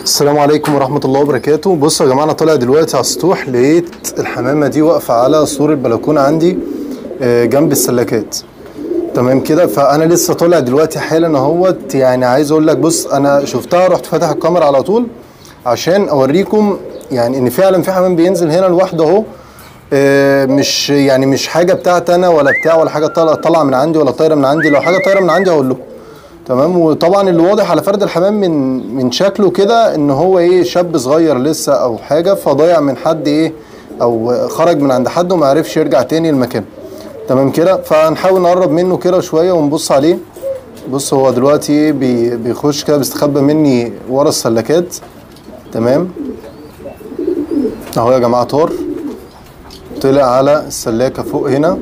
السلام عليكم ورحمة الله وبركاته. بصوا يا جماعة، أنا طالع دلوقتي على السطوح، لقيت الحمامة دي واقفة على سور البلكونة عندي جنب السلكات. تمام كده. فأنا لسه طالع دلوقتي حالا اهوت. يعني عايز أقول لك، بص أنا شفتها رحت فاتح الكاميرا على طول عشان أوريكم يعني إن فعلا في حمام بينزل هنا لوحده أهو. مش حاجة بتاعتي أنا ولا بتاع ولا حاجة طالعة من عندي ولا طايرة من عندي. لو حاجة طايرة من عندي هقول لكم. تمام. وطبعا اللي واضح على فرد الحمام من شكله كده ان هو ايه، شاب صغير لسه او حاجه، فضايع من حد ايه، او خرج من عند حد وما عرفش يرجع تاني المكان. تمام كده. فهنحاول نقرب منه كده شويه ونبص عليه. بص هو دلوقتي ايه، بيخش كده بيستخبى مني ورا السلكات. تمام اهو يا جماعه، طلع على السلاكه فوق هنا.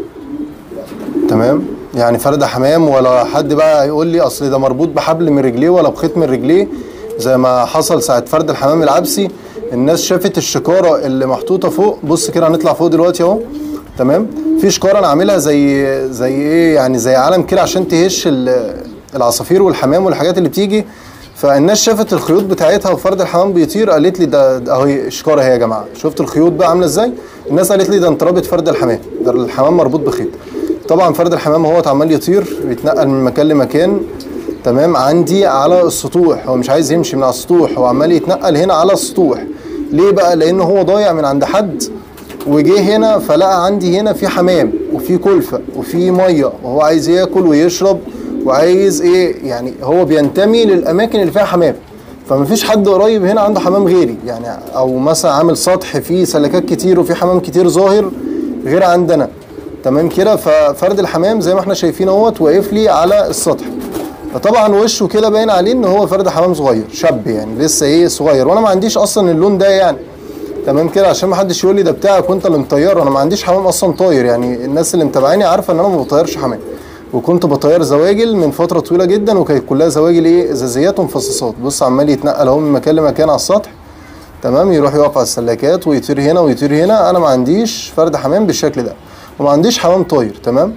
تمام. يعني فرد حمام، ولا حد بقى يقول لي اصل ده مربوط بحبل من رجليه ولا بخيط من رجليه زي ما حصل ساعه فرد الحمام العبسي. الناس شافت الشكاره اللي محطوطه فوق. بص كده، هنطلع فوق دلوقتي اهو. تمام. في شكاره انا عاملها زي ايه، يعني زي علم كده عشان تهش العصافير والحمام والحاجات اللي بتيجي. فالناس شافت الخيوط بتاعتها وفرد الحمام بيطير، قالت لي ده اهي الشكاره اهي يا جماعه. شفت الخيوط بقى عامله ازاي؟ الناس قالت لي ده انت رابط فرد الحمام، ده الحمام مربوط بخيط. طبعا فرد الحمام هو عمال يطير بيتنقل من مكان لمكان. تمام. عندي على السطوح، هو مش عايز يمشي من على السطوح، هو عمال يتنقل هنا على السطوح. ليه بقى؟ لان هو ضايع من عند حد وجه هنا، فلقى عندي هنا في حمام وفي كلفه وفي ميه، وهو عايز ياكل ويشرب وعايز ايه، يعني هو بينتمي للاماكن اللي فيها حمام. فمفيش حد قريب هنا عنده حمام غيري، يعني او مثلا عامل سطح فيه سلكات كتير وفي حمام كتير ظاهر غير عندنا. تمام كده. ففرد الحمام زي ما احنا شايفين اهوت واقف لي على السطح. فطبعا وشه كده باين عليه ان هو فرد حمام صغير، شاب يعني لسه ايه صغير، وانا ما عنديش اصلا اللون ده يعني. تمام كده. عشان ما حدش يقول لي ده بتاعك وانت اللي مطيره، انا ما عنديش حمام اصلا طاير. يعني الناس اللي متابعاني عارفه ان انا ما بطيرش حمام، وكنت بطير زواجل من فتره طويله جدا، وكانت كلها زواجل ايه، ازازيات ومفصصات. بص عمال يتنقل اهو من مكان لمكان على السطح. تمام. يروح يقف على السلكات ويطير هنا ويطير هنا. انا ما عنديش فرد حمام بالشكل ده وما عنديش حمام طاير. تمام.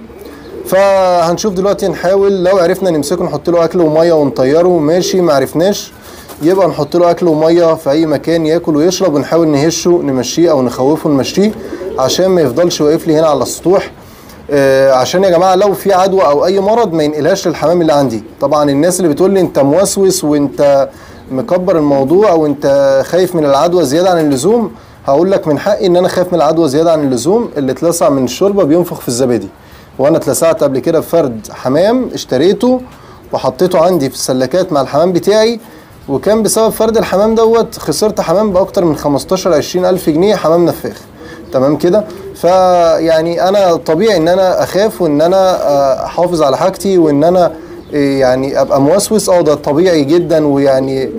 فهنشوف دلوقتي، نحاول لو عرفنا نمسكه نحط له اكل وميه ونطيره ماشي، ما عرفناش يبقى نحط له اكل وميه في اي مكان ياكل ويشرب، ونحاول نهشه نمشيه او نخوفه نمشيه عشان ما يفضلش واقف لي هنا على السطوح. عشان يا جماعه لو في عدوى او اي مرض ما ينقلهاش للحمام اللي عندي. طبعا الناس اللي بتقول لي انت موسوس وانت مكبر الموضوع وانت خايف من العدوى زياده عن اللزوم، هقول لك من حقي ان انا خايف من العدوى زياده عن اللزوم. اللي اتلسع من الشوربه بينفخ في الزبادي، وانا اتلسعت قبل كده بفرد حمام اشتريته وحطيته عندي في السلكات مع الحمام بتاعي، وكان بسبب فرد الحمام دوت خسرت حمام باكتر من 15-20 الف جنيه، حمام نفاخ. تمام كده. فيعني انا طبيعي ان انا اخاف وان انا احافظ على حاجتي وان انا يعني ابقى موسوس. ده طبيعي جدا. ويعني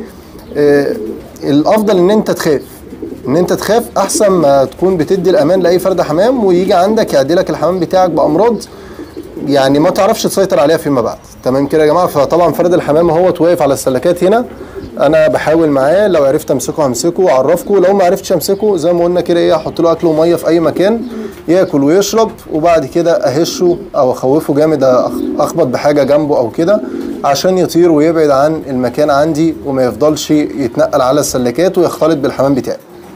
الافضل ان انت تخاف احسن ما تكون بتدي الامان لاي فرد حمام ويجي عندك يعدلك الحمام بتاعك بامراض يعني ما تعرفش تسيطر عليها فيما بعد. تمام كده يا جماعه. فطبعا فرد الحمام هو واقف على السلكات هنا، انا بحاول معاه، لو عرفت امسكه همسكه واعرفكم، لو ما عرفتش امسكه زي ما قلنا كده ايه، احط له اكل وميه في اي مكان ياكل ويشرب، وبعد كده اهشه او اخوفه جامد، اخبط بحاجه جنبه او كده عشان يطير ويبعد عن المكان عندي وما يفضلش يتنقل على السلكات ويختلط بالحمام بتاعي.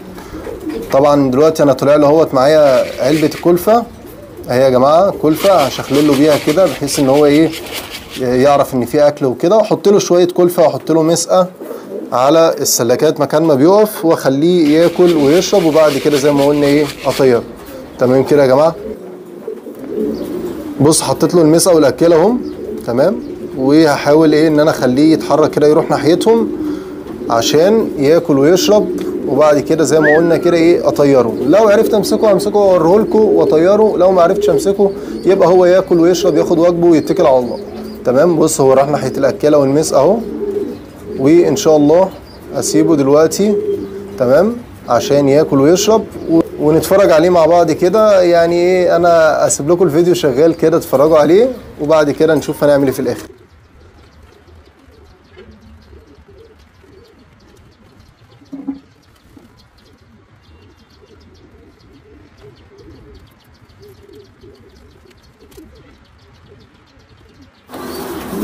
طبعا دلوقتي انا طلع له اهوت معايا علبه الكلفه اهي يا جماعه، كلفه هشخلل له بيها كده بحيث ان هو ايه يعرف ان في اكل وكده، واحط له شويه كلفه واحط له مسقه على السلكات مكان ما بيقف واخليه ياكل ويشرب، وبعد كده زي ما قلنا ايه اطيره. تمام كده يا جماعه. بص حطيت له المسقه والاكل اهم. تمام. وهحاول ايه ان انا اخليه يتحرك كده يروح ناحيتهم عشان ياكل ويشرب، وبعد كده زي ما قلنا كده ايه اطيره. لو عرفت امسكه همسكه واوريه لكم واطيره، لو ما عرفتش امسكه يبقى هو ياكل ويشرب ياخد واجبه ويتكل على الله. تمام. بص هو راح ناحيه الاكله والمسقه اهو، وان شاء الله اسيبه دلوقتي تمام عشان ياكل ويشرب ونتفرج عليه مع بعض كده. يعني ايه، انا اسيب لكم الفيديو شغال كده تتفرجوا عليه، وبعد كده نشوف هنعمل ايه في الاخر.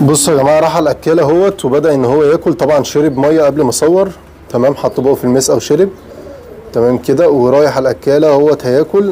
بصوا يا جماعه، راح على الاكاله اهوت وبدا ان هو ياكل. طبعا شرب ميه قبل ما اصور، تمام، حط بقه في المسقه وشرب، تمام كده، ورايح على الاكاله اهوت هياكل.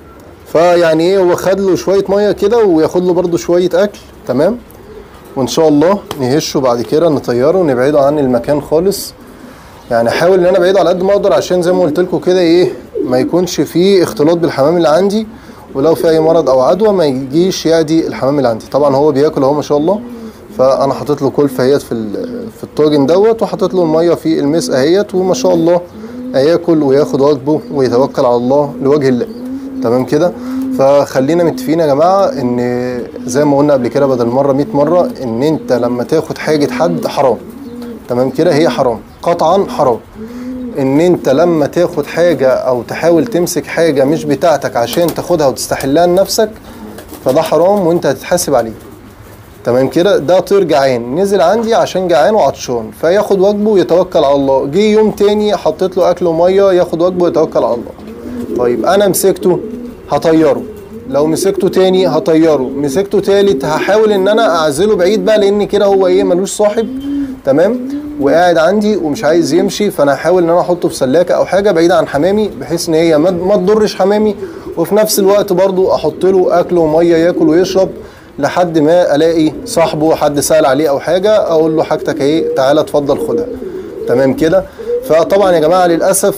فيعني ايه، هو خد له شويه ميه كده وياخد له برده شويه اكل، تمام. وان شاء الله نهشه بعد كده، نطيره ونبعده عن المكان خالص. يعني احاول ان انا ابعده على قد ما اقدر، عشان زي ما قلت لكم كده ايه، ما يكونش فيه اختلاط بالحمام اللي عندي، ولو في اي مرض او عدوى ما يجيش يعدي الحمام اللي عندي. طبعا هو بياكل اهو ما شاء الله. فانا حاطط له كلفه اهيت في الطاجن دوت، وحاطط له الميه في المسقه اهيت، وما شاء الله هياكل وياخد واجبه ويتوكل على الله لوجه الله، تمام كده. فخلينا متفقين يا جماعه ان زي ما قلنا قبل كده بدل مره 100 مره، ان انت لما تاخد حاجه حد حرام، تمام كده، هي حرام قطعا حرام. ان انت لما تاخد حاجه او تحاول تمسك حاجه مش بتاعتك عشان تاخدها وتستحلها لنفسك، فده حرام وانت هتتحاسب عليه، تمام كده. ده طير جعان نزل عندي عشان جعان وعطشان، فياخد واجبه ويتوكل على الله. جه يوم تاني حطيت له اكل وميه، ياخد واجبه ويتوكل على الله. طيب انا مسكته هطيره، لو مسكته تاني هطيره، مسكته تالت هحاول ان انا اعزله بعيد بقى، لان كده هو ايه، ملوش صاحب، تمام، وقاعد عندي ومش عايز يمشي. فانا هحاول ان انا احطه في سلاكه او حاجه بعيده عن حمامي، بحيث ان هي ما تضرش حمامي، وفي نفس الوقت برضو احط له اكل وميه ياكل ويشرب لحد ما الاقي صاحبه، حد سأل عليه او حاجه، اقول له حاجتك اهي، تعالى اتفضل خدها، تمام كده. فطبعا يا جماعه للاسف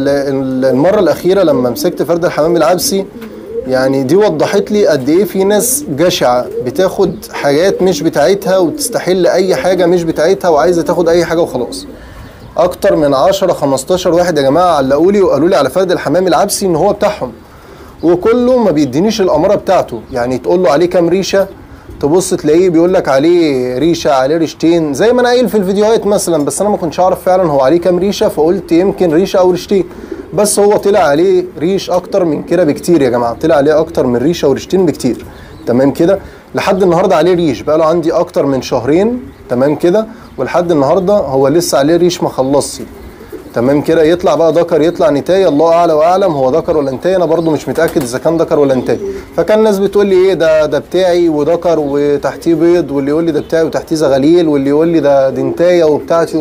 المره الاخيره لما مسكت فرد الحمام العبسي، يعني دي وضحت لي قد ايه في ناس جشعه بتاخد حاجات مش بتاعتها وتستحل اي حاجه مش بتاعتها وعايزه تاخد اي حاجه وخلاص. اكتر من 10 15 واحد يا جماعه علقوا لي وقالوا لي على فرد الحمام العبسي ان هو بتاعهم، وكله ما بيدينيش الاماره بتاعته. يعني تقول له عليه كام ريشه، تبص تلاقيه بيقول لك عليه ريشه، عليه ريشتين، زي ما انا قايل في الفيديوهات مثلا، بس انا ما كنتش اعرف فعلا هو عليه كام ريشه، فقلت يمكن ريشه او ريشتين، بس هو طلع عليه ريش اكتر من كده بكتير يا جماعه، طلع عليه اكتر من ريشه وريشتين بكتير، تمام كده. لحد النهارده عليه ريش، بقى له عندي اكتر من شهرين، تمام كده، ولحد النهارده هو لسه عليه ريش ما خلصش، تمام كده. يطلع بقى ذكر يطلع نتايه، الله اعلى واعلم هو ذكر ولا نتايه، انا برده مش متاكد اذا كان ذكر ولا نتايه. فكان الناس بتقول لي ايه ده بتاعي وذكر وتحتيه بيض، واللي يقول لي ده بتاعي وتحتيه زغاليل، واللي يقول لي ده دي نتايه وبتاعتي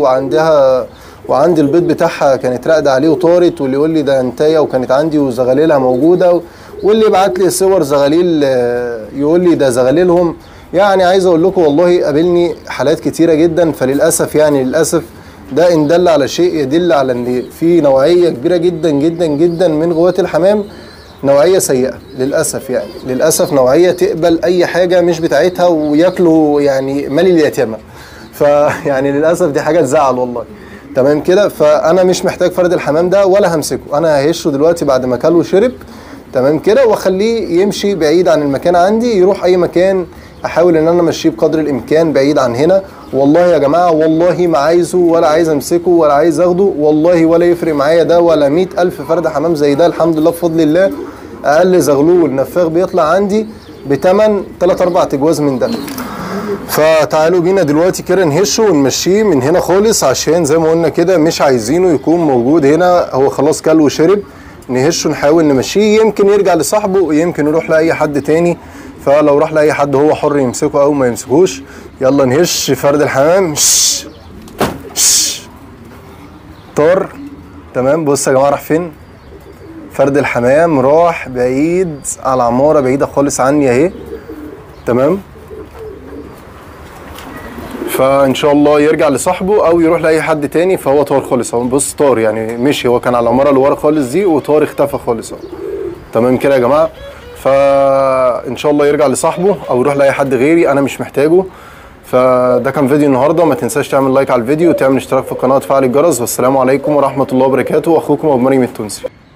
وعندي البيض بتاعها كانت راقده عليه وطارت، واللي يقول لي ده نتايه وكانت عندي وزغاليلها موجوده، واللي يبعت لي صور زغاليل يقول لي ده زغاليلهم. يعني عايز اقول لكم والله قابلني حالات كتيره جدا. فللاسف يعني للاسف ده ان دل على شيء يدل على ان في نوعيه كبيره جدا جدا جدا من غواة الحمام، نوعيه سيئه للاسف. يعني للاسف نوعيه تقبل اي حاجه مش بتاعتها وياكلوا يعني مال اليتامى. فيعني للاسف دي حاجه تزعل والله، تمام كده. فانا مش محتاج فرد الحمام ده ولا همسكه، انا ههشه دلوقتي بعد ما كل وشرب، تمام كده، واخليه يمشي بعيد عن المكان عندي، يروح اي مكان احاول ان انا امشيه بقدر الامكان بعيد عن هنا. والله يا جماعه والله ما عايزه ولا عايز امسكه ولا عايز اخده والله، ولا يفرق معايا ده ولا 100,000 فرد حمام زي ده. الحمد لله بفضل الله اقل زغلول نفاخ بيطلع عندي بتمن 3-4 تجواز من ده. فتعالوا بينا دلوقتي كده نهشه ونمشيه من هنا خالص، عشان زي ما قلنا كده مش عايزينه يكون موجود هنا. هو خلاص كل وشرب، نهشه نحاول نمشيه، يمكن يرجع لصاحبه، يمكن يروح لاي حد تاني. فلو راح لاي حد هو حر يمسكه او ما يمسكوش. يلا نهش فرد الحمام. طار، تمام. بص يا جماعه راح فين فرد الحمام؟ راح بعيد على عماره بعيده خالص عني اهي، تمام. فان شاء الله يرجع لصاحبه او يروح لاي حد تاني. فهو طار خالص اهو، بص طار يعني مشي، هو كان على العماره اللي ورا خالص دي وطار اختفى خالص اهو، تمام كده يا جماعه. فان شاء الله يرجع لصاحبه او يروح لاي حد غيري، انا مش محتاجه. فده كان فيديو النهارده، ما تنساش تعمل لايك على الفيديو وتعمل اشتراك في القناه وتفعل الجرس. والسلام عليكم ورحمه الله وبركاته، واخوكم ابو مريم التونسي.